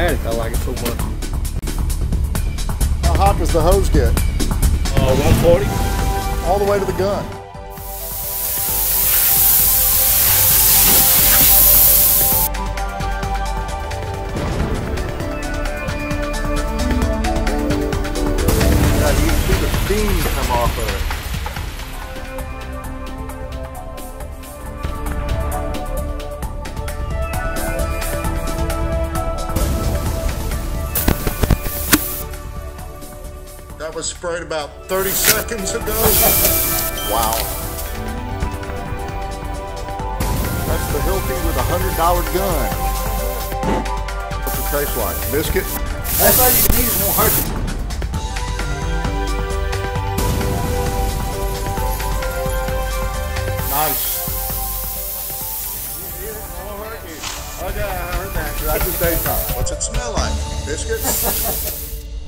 I like it so much. How hot does the hose get? 140. All the way to the gun. Yeah, you can see the steam come off of it. That was sprayed about 30 seconds ago. Wow. That's the Hilti with a $100 gun. What's it taste like? Biscuit? That's all you can eat, it won't hurt you. Nice. Okay, I heard that. That's just daytime. What's it smell like? Biscuit?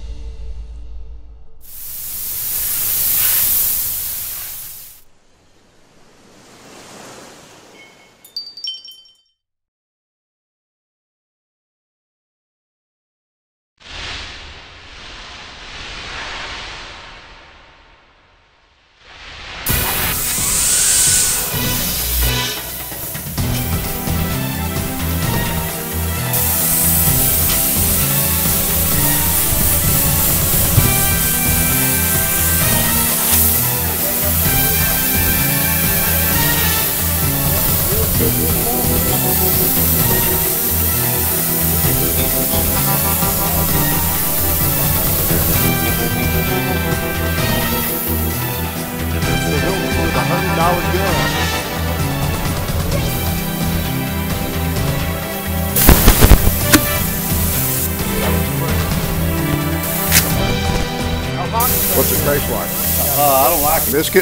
The Hilti with a $100 gun. What's it taste like? I don't like it. Biscuit?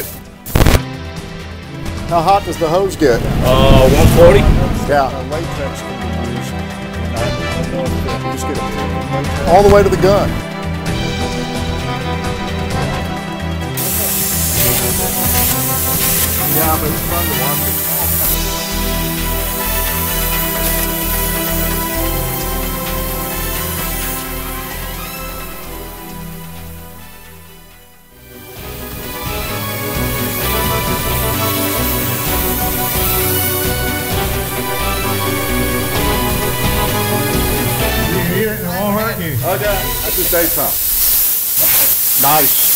How hot does the hose get? 140. Yeah. Latex can be used. Just get it all the way to the gun. Yeah, but it's fun to watch it. You eat it, it won't hurt you. Okay. That's just daytime. Nice.